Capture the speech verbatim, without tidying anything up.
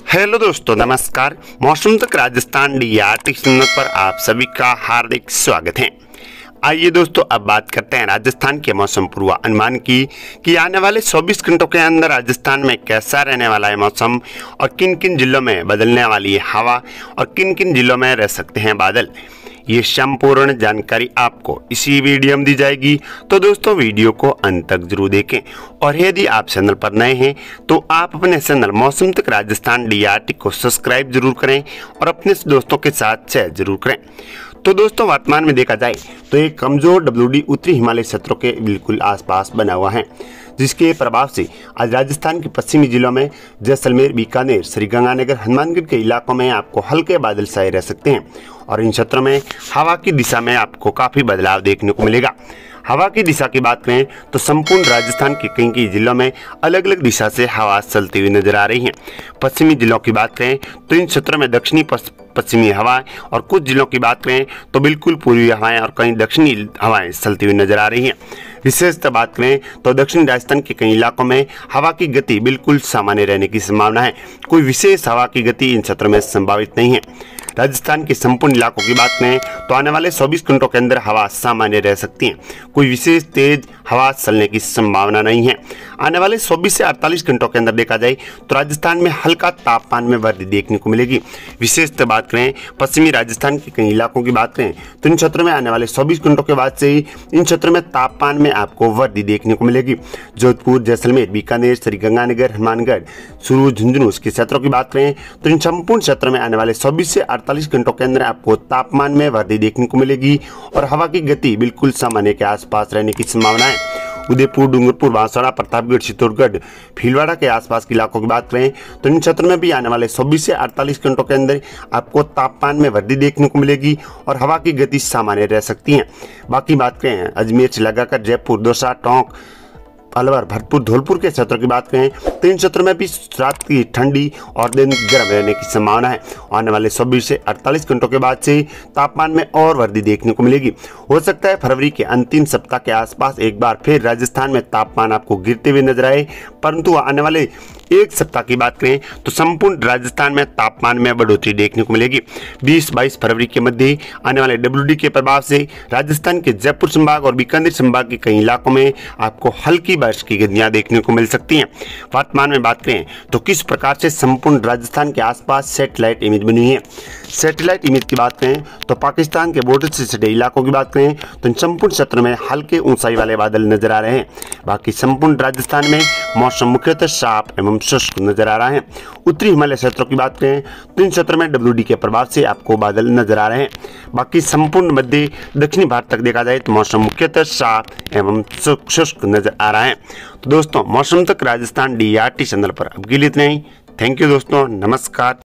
Hello दोस्तों, नमस्कार। मौसम तक राजस्थान डीआरटी चैनल पर आप सभी का हार्दिक स्वागत है। आइए दोस्तों, अब बात करते हैं राजस्थान के मौसम पूर्वानुमान की कि आने वाले चौबीस घंटों के अंदर राजस्थान में कैसा रहने वाला है मौसम और किन किन जिलों में बदलने वाली है हवा और किन किन जिलों में रह सकते हैं बादल। ये संपूर्ण जानकारी आपको इसी वीडियो में दी जाएगी, तो दोस्तों वीडियो को अंत तक जरूर देखें। और यदि आप चैनल पर नए हैं तो आप अपने चैनल मौसम तक राजस्थान डीआरटी को सब्सक्राइब जरूर करें और अपने दोस्तों के साथ शेयर जरूर करें। तो दोस्तों, वर्तमान में देखा जाए तो एक कमजोर डब्ल्यूडी उत्तरी हिमालय क्षेत्रों के बिल्कुल आसपास बना हुआ है, जिसके प्रभाव से आज राजस्थान के पश्चिमी जिलों में जैसलमेर, बीकानेर, श्रीगंगानगर, हनुमानगढ़ के इलाकों में आपको हल्के बादल छाए रह सकते हैं और इन क्षेत्रों में हवा की दिशा में आपको काफ़ी बदलाव देखने को मिलेगा। हवा की दिशा की बात करें तो संपूर्ण राजस्थान के कई कई जिलों में अलग अलग दिशा से हवा चलती हुई नजर आ रही है। पश्चिमी जिलों की बात करें तो इन क्षेत्रों में दक्षिणी पश्चिमी हवाएं और कुछ जिलों की बात करें तो बिल्कुल पूर्वी हवाएं और कहीं दक्षिणी हवाएं चलती हुई नजर आ रही हैं। विशेषतः बात करें तो दक्षिणी राजस्थान के कई इलाकों में हवा की गति बिल्कुल सामान्य रहने की संभावना है। कोई विशेष हवा की गति इन क्षेत्रों में संभावित नहीं है। राजस्थान के संपूर्ण इलाकों की बात करें तो आने वाले चौबीस घंटों के अंदर हवा सामान्य रह सकती है। कोई विशेष तेज हवा चलने की संभावना नहीं है। आने वाले चौबीस से अड़तालीस घंटों के अंदर देखा जाए तो राजस्थान में हल्का तापमान में वृद्धि देखने को मिलेगी। विशेषतः बात करें पश्चिमी राजस्थान के कई इलाकों की बात करें तो इन क्षेत्रों में आने वाले चौबीस घंटों के बाद से ही इन क्षेत्रों में तापमान में आपको वृद्धि देखने को मिलेगी। जोधपुर, जैसलमेर, बीकानेर, श्रीगंगानगर, हनुमानगढ़, चूरू, झुंझुनू के क्षेत्रों की बात करें तो इन संपूर्ण क्षेत्रों में आने वाले चौबीस से अड़तालीस घंटों के अंदर आपको तापमान में वृद्धि देखने को मिलेगी और हवा की गति बिल्कुल सामान्य के आसपास रहने की संभावना है। उदयपुर, डूंगरपुर, बांसवाड़ा, प्रतापगढ़, चित्तौड़गढ़, भीलवाड़ा के आसपास के इलाकों की बात करें तो इन क्षेत्रों में भी आने वाले चौबीस से अड़तालीस घंटों के अंदर आपको तापमान में वृद्धि देखने को मिलेगी और हवा की गति सामान्य रह सकती है। बाकी बात करें अजमेर से लगाकर जयपुर, दौसा, टोंक, अलवर, भरतपुर, धौलपुर के क्षेत्रों की बात करें तो इन क्षेत्रों में भी रात की ठंडी और दिन गर्म रहने की संभावना है। आने वाले चौबीस से अड़तालीस घंटों के बाद से तापमान में और वृद्धि देखने को मिलेगी। हो सकता है फरवरी के अंतिम सप्ताह के आसपास एक बार फिर राजस्थान में तापमान आपको गिरते हुए नजर आए, परंतु आने वाले एक सप्ताह की बात करें तो संपूर्ण राजस्थान में तापमान में बढ़ोतरी देखने को मिलेगी। बीस बाईस फरवरी के मध्य आने वाले डब्ल्यूडी के प्रभाव से राजस्थान के जयपुर संभाग और बीकानेर संभाग के कई इलाकों में आपको हल्की बारिश की गतियां देखने को मिल सकती हैं। वर्तमान में बात करें तो किस प्रकार से संपूर्ण राजस्थान के आसपास सैटेलाइट इमेज बनी हुई है। सैटेलाइट इमेज की बात करें तो पाकिस्तान के बॉर्डर से सटे इलाकों की बात करें तो इन संपूर्ण क्षेत्र में हल्के ऊंचाई वाले बादल नजर आ रहे हैं। बाकी संपूर्ण राजस्थान में मौसम मुख्यतः साफ एवं शुष्क नजर आ रहा है। उत्तरी हिमालय क्षेत्रों की बात करें तो इन क्षेत्रों में डब्ल्यूडी के प्रभाव से आपको बादल नजर आ रहे हैं। बाकी संपूर्ण मध्य दक्षिणी भारत तक देखा जाए तो मौसम मुख्यतः साफ एवं शुष्क नजर आ रहा है। तो दोस्तों, मौसम तक राजस्थान डीआरटी चैनल पर अब के लिए इतना ही। थैंक यू दोस्तों, नमस्कार।